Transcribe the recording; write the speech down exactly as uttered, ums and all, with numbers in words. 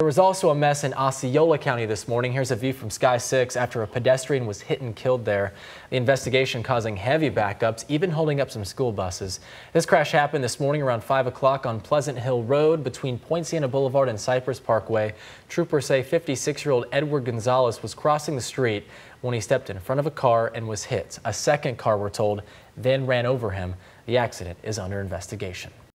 There was also a mess in Osceola County this morning. Here's a view from Sky six after a pedestrian was hit and killed there. The investigation causing heavy backups, even holding up some school buses. This crash happened this morning around five o'clock on Pleasant Hill Road between Point Siena Boulevard and Cypress Parkway. Troopers say fifty-six-year-old Edward Gonzalez was crossing the street when he stepped in front of a car and was hit. A second car, we're told, then ran over him. The accident is under investigation.